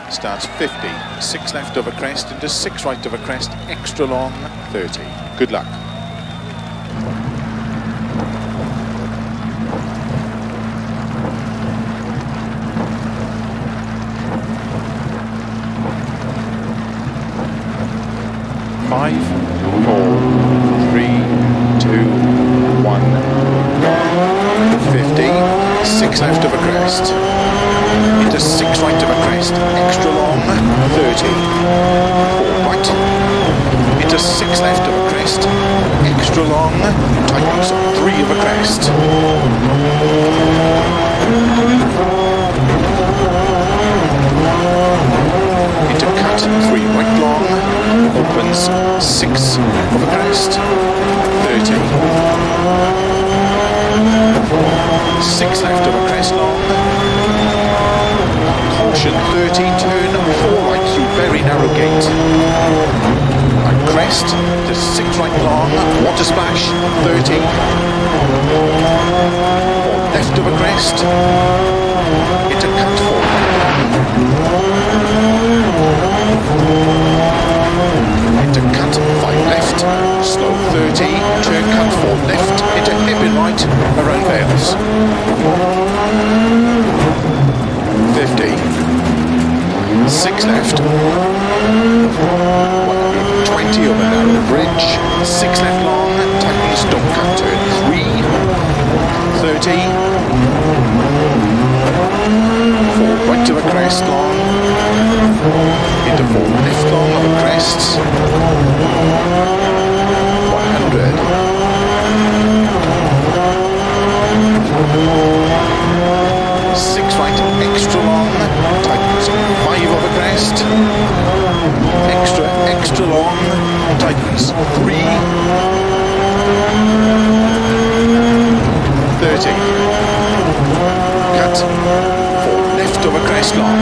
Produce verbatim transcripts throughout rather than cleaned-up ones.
starts fifty, six left over crest into six right over crest, extra long, thirty. Good luck. Five, four, three, two, one, fifty, six left over crest, into six right over crest, extra long, thirty, four right, into six left over crest, extra long, tightens, three over crest, into cut, three right long, opens six over crest, thirty, six left over crest long, caution thirty, turn four right through very narrow gate, and crest to six right long, water splash, thirty, four left over crest, into cut four into cut five left, slow thirty, turn cut four left, into hairpin right, around Vales, fifty, six left, one hundred twenty over narrow bridge, six left long, tightens, don't cut, turn three, thirty, four right over crest long, into four left long over crests, one hundred, six right extra long, tightens, five over crest, extra extra long, tightens, three, thirty, cut, four left over crest long,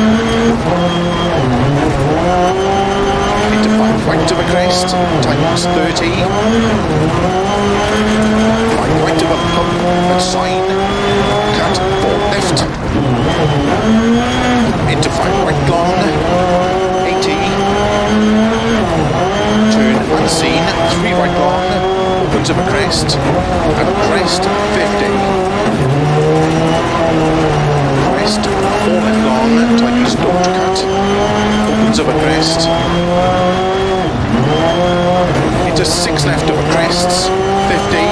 into five right over crest, tightens, thirty, five right over pump at sign, cut, four left, into five right long, eighty, turn unseen, three right long, opens over crest, and crest, fifty, crest, four left long, tightens, don't cut, opens over crest, into six left over crests, fifty,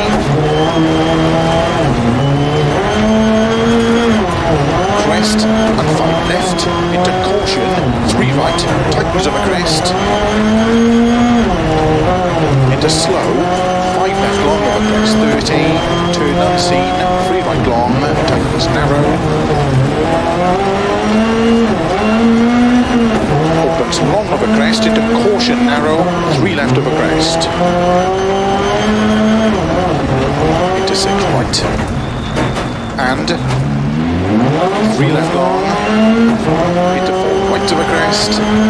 crest and five left, into caution, three right, tightens over crest, into slow, five left long over crest, thirty, turn unseen, three right long, tightens narrow, opens long over crest, into caution narrow, three left over crest, into six right, and three left long, into four right over crest,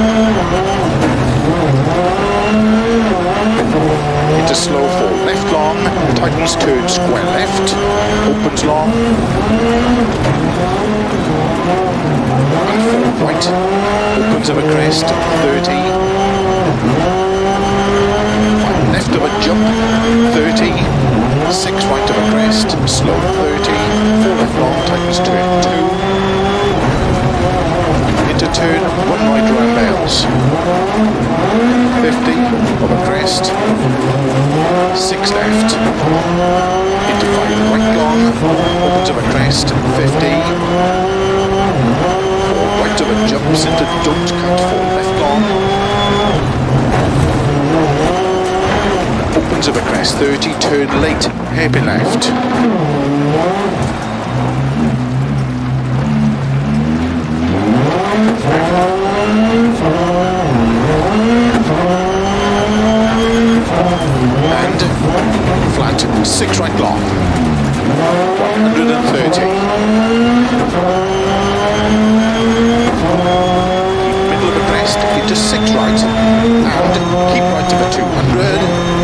into slow four left long, tightens, turn square left, opens long, and four right, opens over crest, thirty, five left of a jump, thirty, six right of a crest, slow thirty, four left long, tightens, turn two, into turn, one right around Vales, fifty, of a crest, six left, into five right long, opens of a crest, fifty, four right of a jumps into don't cut, four left long, opens of a crest, thirty, turn late, hairpin left. And flat, six right long, one hundred thirty. Keep middle of the crest, into six right, and keep right to the two hundred.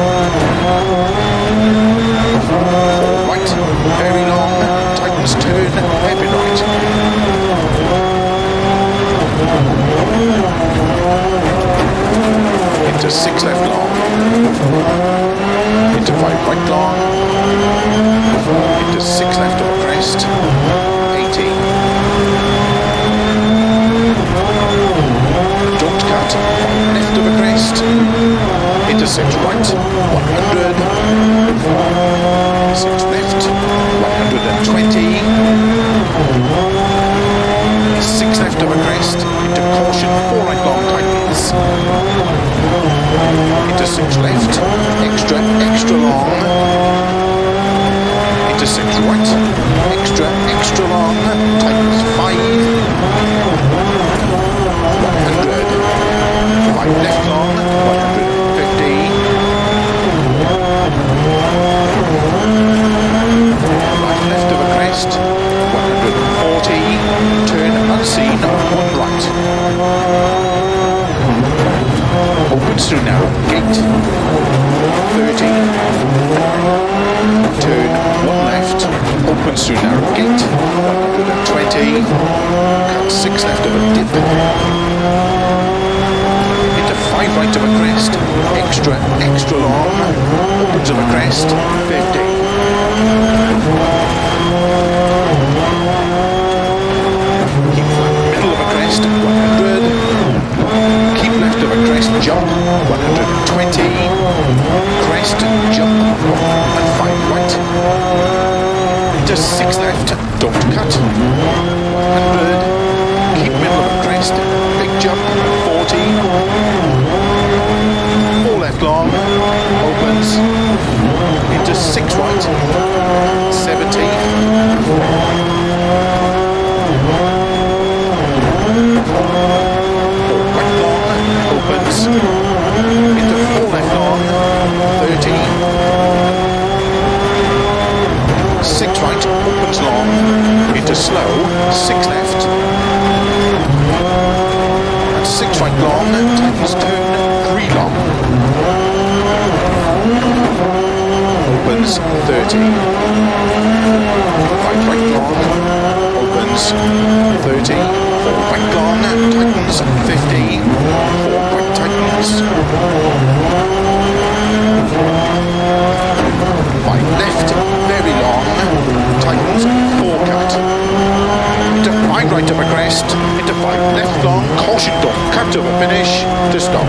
Four right, very long, tightens turn, hairpin right. into six left long, into five right long, into six left of a crest, eighty, don't cut, five left of a crest, into six right, one hundred, six left, one hundred twenty, six left of a crest, into caution, four right long tightens, into six left, extra, extra long, into six right, extra, extra long, tightens five, one hundred, five left long, one hundred fifty, right left of a crest, one hundred forty, turn unseen, one right. Opens through narrow gate, thirty, turn one left, opens through narrow gate, one hundred twenty, cut six left of a dip, into five right of a crest, extra, extra long, opens of a crest, fifty. Keep flat middle of a crest, one hundred. Keep left of a crest, jump, one hundred twenty. Crest, jump, and five right. Into six left, don't cut, one hundred. Keep middle of a crest, big jump, forty. Four left long, opens. Into six right, seventy. Opens into four left long, thirty, six right, opens long, into slow, six left, and six right long, tightens turn, three long, opens thirty, five right long, opens thirty, four right long, tightens fifty, four right tightens, five left, very long, tightens, four cut, into five right of a crest, into five left long, caution, don't cut of a finish, to stop.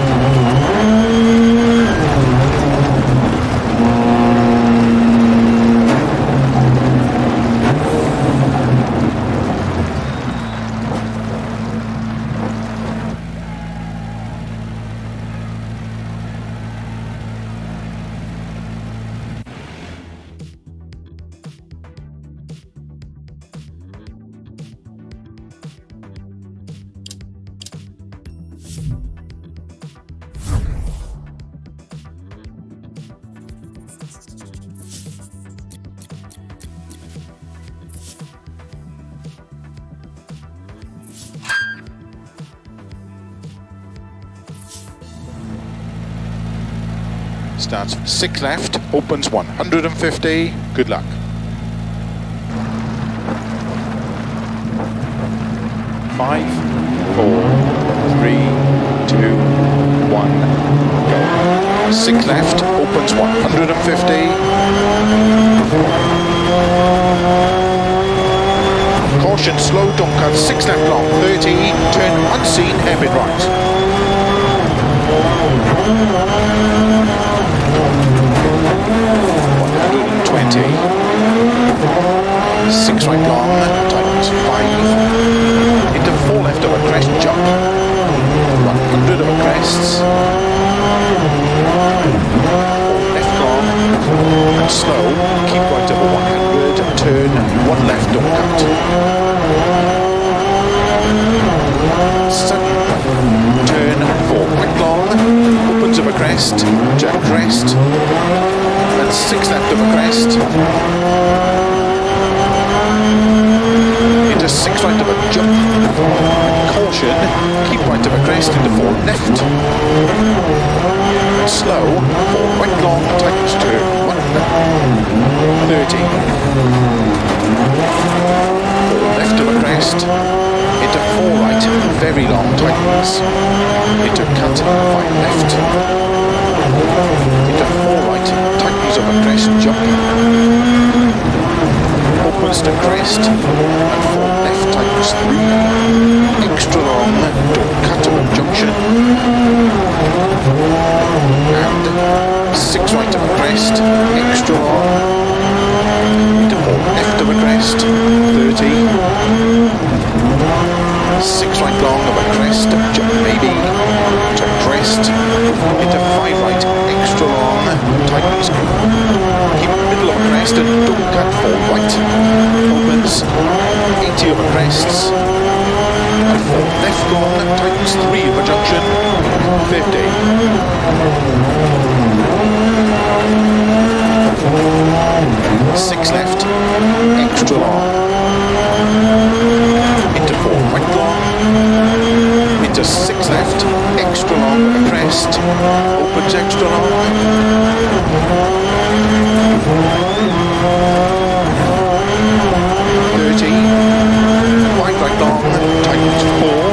Starts six left, opens one hundred fifty, good luck. Five, four, three, two, one, go. Six left, opens one hundred fifty. Caution, slow, don't cut, six left long, thirty, turn unseen, hairpin right. one hundred twenty, six right long, tightens five, into four left of a crest, jump, one hundred of a crest, four left long, and slow, keep right over one hundred, turn, one left, don't cut, seven, turn, four right long, opens of a crest, jack crest, and six left of a crest, into six right of a jump, caution, keep right of a crest, into four left, and slow, four right long, tightens turn, one, thirty, four left of a crest, into four right, very long, tightens. Into cut, five left. Into four right, tightens over crest, jump. Opens to crest, and four left, tightens three. Extra long, don't cut over junction. And six right over crest, extra long. Into four left over crest, thirty. Six right long over crest, jump maybe, to crest, into five right, extra long, tightens, keep middle of crest and don't cut, four right, opens, eighty over crests, and four left long, tightens three over junction, fifty. Six left, extra long. Into four right long, into six left, extra long over crest, opens extra long, thirty, wide right long, tightens four,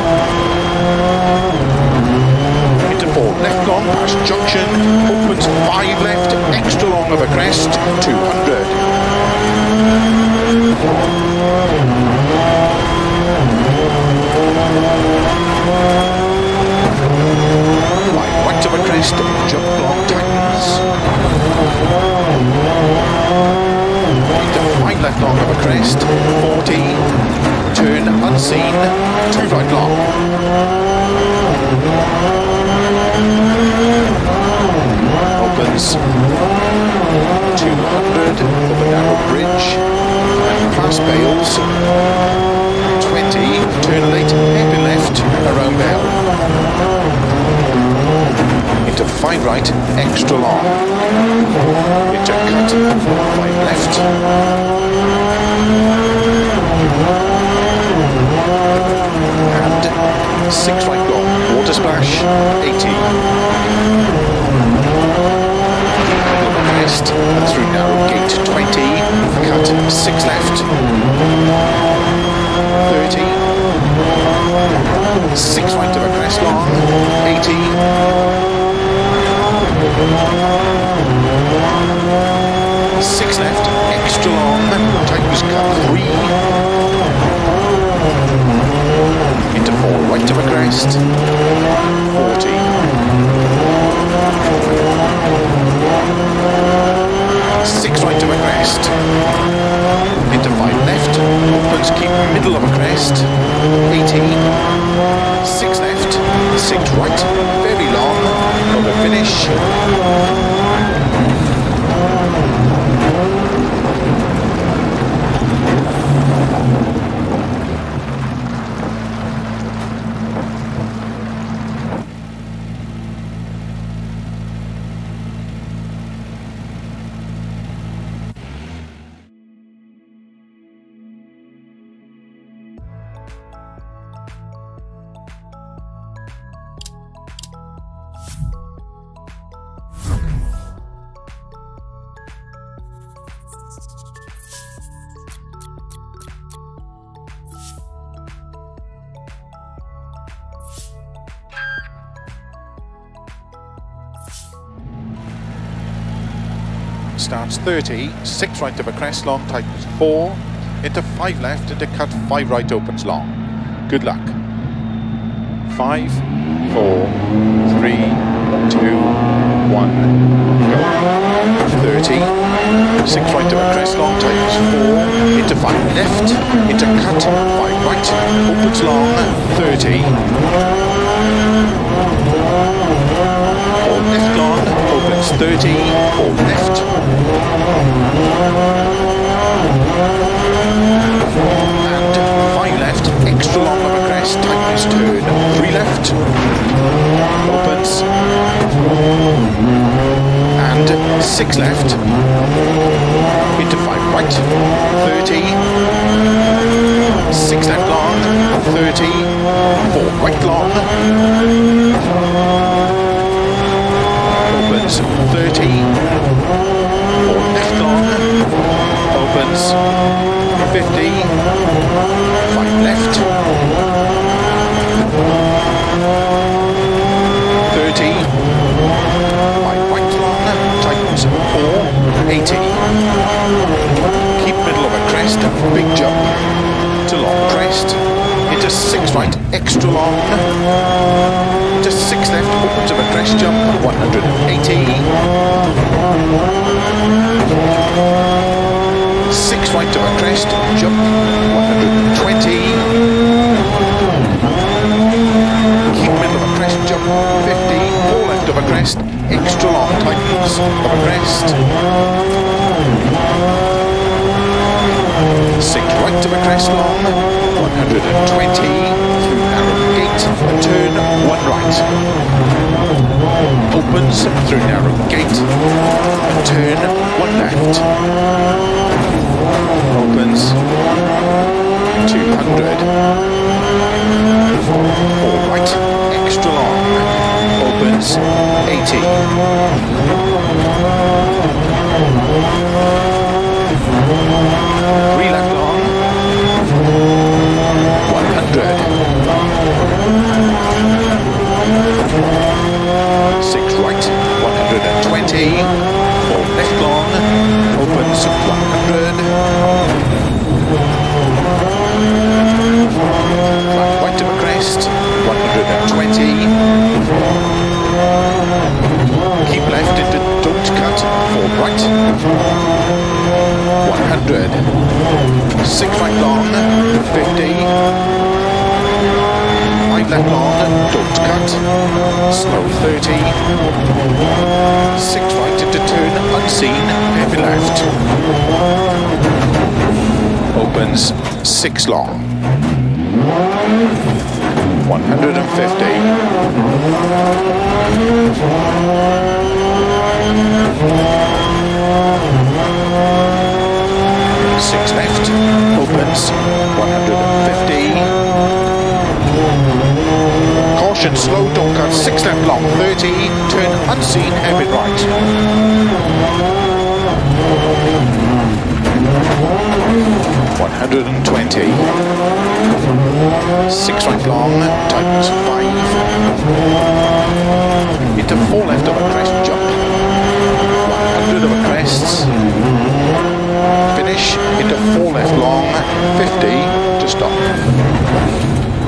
into four left long, past junction, opens five left, extra long over crest, two hundred. Five right over crest, jump long, tightens. Into five left long over crest, forty. Turn unseen, two right long. Opens two hundred over narrow bridge and past Bales. twenty, turn late, hairpin left, around Bale. Into five right, extra long. Into cut, five left. And six right long, water splash, eighty. Crest, and through narrow gate, twenty. Cut, six left. thirty. Six right over crest long, eighty. Six left, extra long, tightens cut three. Into four right over crest, forty. Six right over crest, into five left, opens, keep middle of a crest, eighty, six left, six right, very long, over finish. Starts thirty, six right over crest long, tightens four, into five left, into cut five right, opens long. Good luck. Five, four, three, two, one, go. thirty, six right over crest long, tightens four, into five left, into cut five right, opens long, thirty. Four left long, opens thirty, four left. And five left, extra long over crest, tightens turn, three left, opens, and six left, into five right, thirty, six left long, thirty, four right long, opens, thirty, four left long, opens, fifty, five left, Into six left, opens of a crest jump, one hundred eighty. Six right of a crest, jump, one hundred twenty. Keep middle of a crest, jump, fifty. Four left of a crest, extra long, tightens of a crest. Six right of a crest long, one hundred twenty. Through narrow gate, a turn, one right. Opens through narrow gate, a turn, one left. Opens, two hundred. Four right, extra long. Opens, eighty. Three left long, one hundred. Six right, one hundred twenty. Four left long, opens, one hundred. Flat right of a crest, one hundred twenty. Keep left into don't cut, four right, one hundred. Six right long, fifty. Five left long, don't cut, slow thirty. Six right into turn, unseen, heavy left. Opens, six long. one hundred fifty. Six left, opens, one hundred fifty. Caution, slow, don't cut, six left long, thirty. Turn unseen, heavy right. one hundred twenty. Six right long, tightens five. Into four left of a crest jump. one hundred of a crest. Finish into four left long, fifty to stop.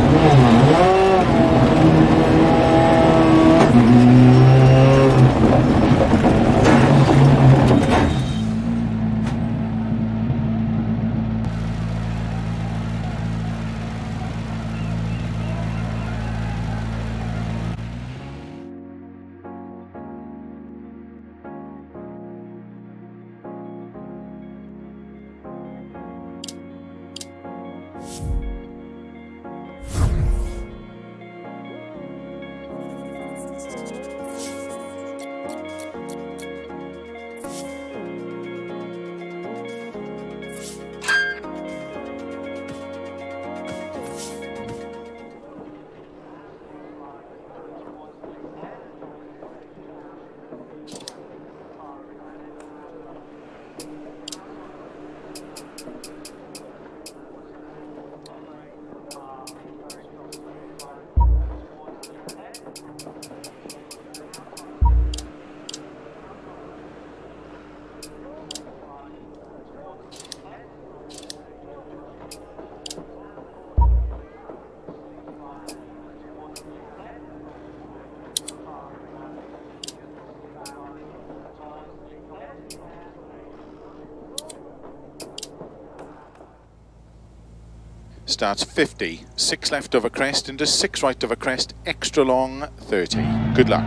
Starts fifty, six left of a crest into six right of a crest, extra long, thirty. Good luck.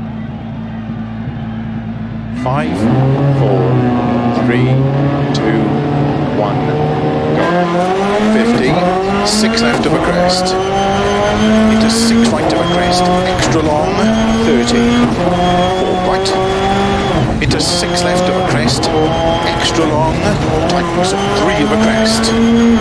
Five, four, three, two, one, go. fifty, six left of a crest. Into six right of a crest, extra long, thirty. Four right. Into six left of a crest, extra long, tightens three of a crest.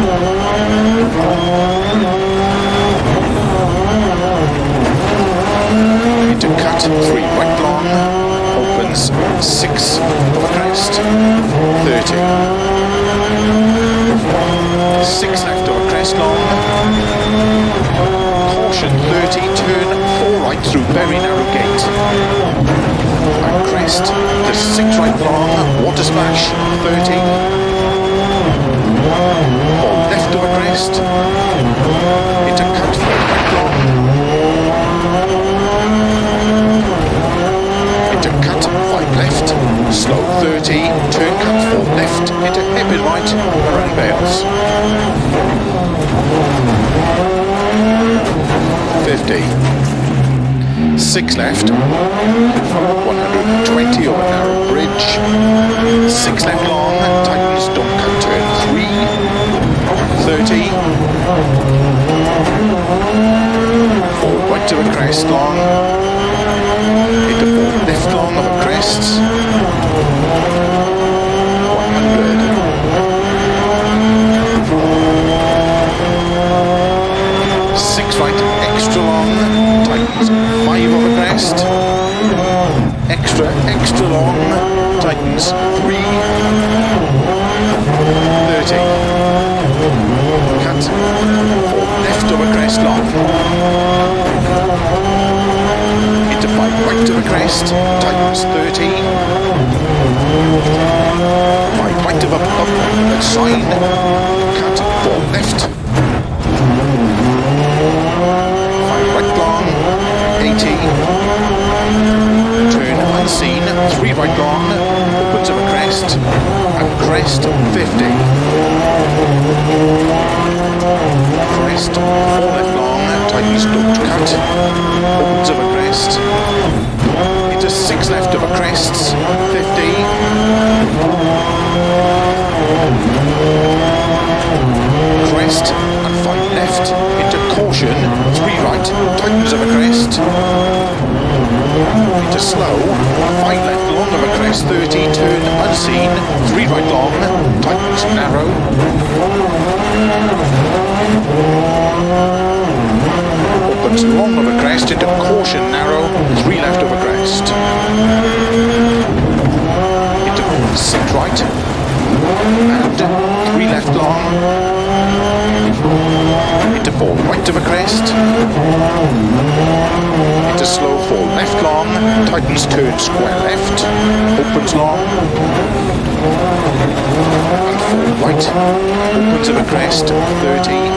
Into cut, three right long, opens six of a crest, thirty. Six left of a crest long, caution thirty, turn four right through very narrow gate. And crest, to six right long, water splash, thirty. Four left of a crest, into cut four right long. right around Bales. fifty. six left. one hundred twenty over narrow bridge. six left long, tightens, don't cut turn three. thirty. four right to a crest long. Into four left long of a crest. one hundred. six right, extra long, tightens, five of a crest. Extra, extra long, tightens, three. thirty. Cut, four left of a crest long. Into five right of a crest, tightens, thirty. five right of a up, a sign. Cut, four left. five right long, eighty. Turn unseen, three right long, opens of a crest, and crest, fifty. Crest, four left long, tightens, don't cut, opens of a crest, into six left of a crest, fifty. Crest, and five left, into caution, three right, tightens of a crest, into slow, five left long of a crest, thirty, turn unseen, three right long, tightens narrow. Opens long of a crest, into caution narrow, three left of a crest. Into six right, and three left long. Into four right of a crest. Into slow four left long, tightens turn square left, opens long. And four right, opens of a crest, thirty.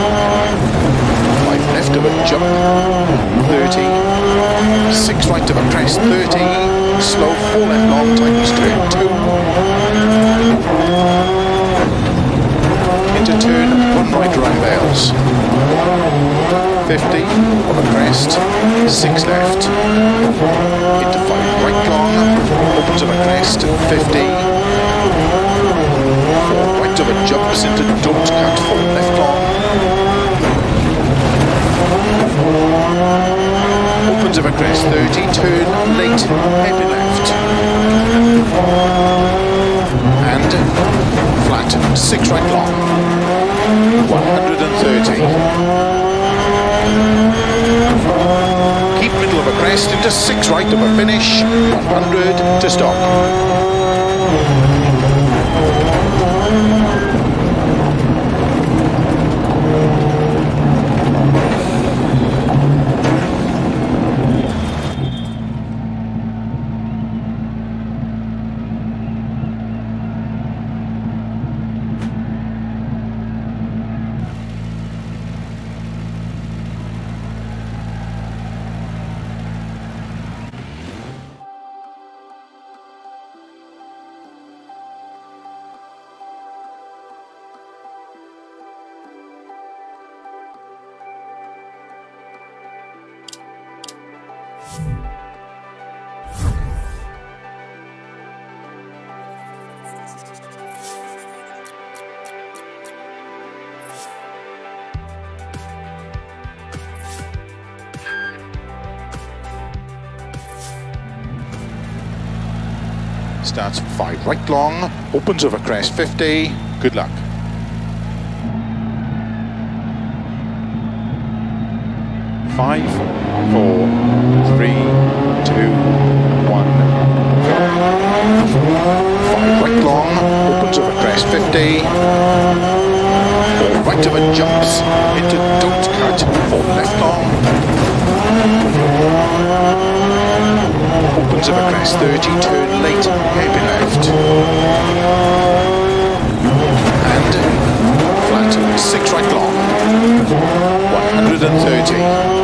Five left of a jump, thirty. Six right of a crest, thirty. Slow four left long, tightens turn two. Into turn one right around Bales. fifty of a crest, six left. Into five right long, opens of a crest, fifty. four right of a jumps into don't cut, four left long. Opens of a crest, thirty, turn late, heavy left. And flat, six right long, one hundred thirty. Keep middle of a crest into six right of a finish, one hundred to stop. Starts five right long, opens over crest fifty, good luck. Five, four, three, two, one, go. Five right long, opens over crest fifty. Four right of it jumps into don't cut, four left long. Opens over crest thirty, turn late, heavy left. And flat, six right long, one hundred thirty.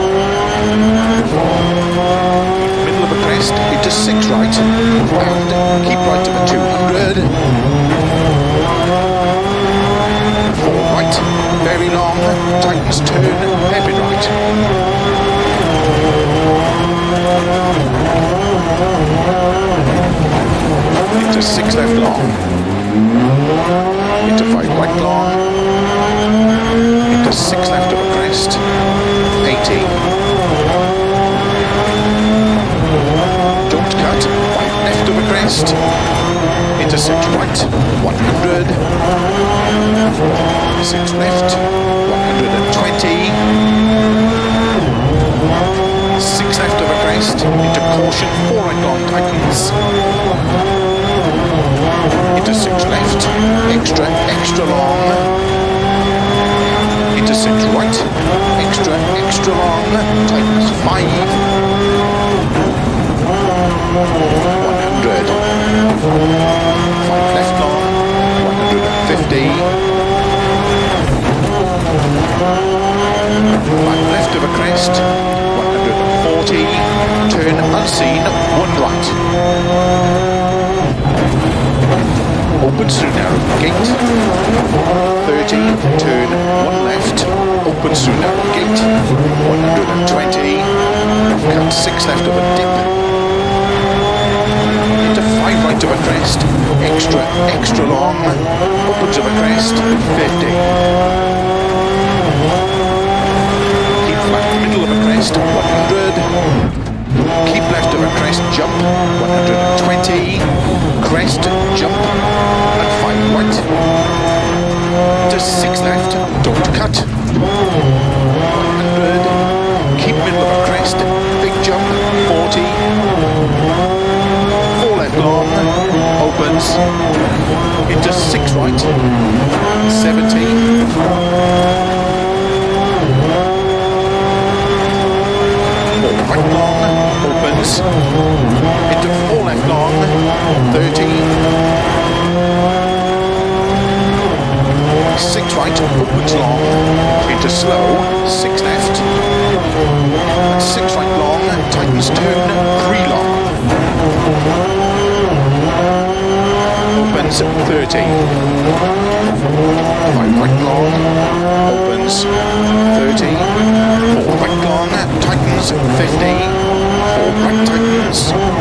Middle of a crest, into six right, and keep right to the two hundred. very long, tightens turn, hairpin right. Into six left long. Into five right long. Into six left of a crest. eighty. Don't cut. Five left of a crest. Into six right. one hundred. Six left. one hundred twenty. Six left of a crest. Into caution. Four right long tightens. Into six left. Extra, extra long. Into six right. Extra, extra long. Tightens five. one hundred. Five left long. one hundred fifty. Five left of a crest. one hundred forty. Turn unseen. One right. Opens through narrow gate. thirty. Turn one left. Opens through narrow gate. one hundred twenty. Cut six left of a dip. Into five right of a crest. Extra, extra long. Opens of a crest. fifty. Keep flat middle of a crest. one hundred. Keep left of a crest. Jump. one hundred twenty. Crest. Jump. And five right. Into six left. Don't cut. one hundred. Keep middle of a crest. Big jump. forty. Four left long. Opens. Into six right. seventy. Four right long. Opens. Into four left long. thirty. Six right. Opens long. Into slow. Six left. And six right long. Tightens turn. Three long. Opens thirty. Five right long. Opens thirty. Four right long. Tightens fifty. Four right tightens.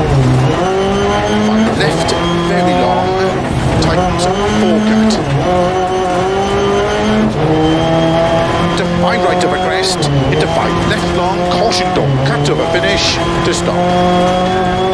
Five left. Very long. Tightens four cut. Into five right of a crest. Into five left long. Caution, don't cut of a finish. To stop.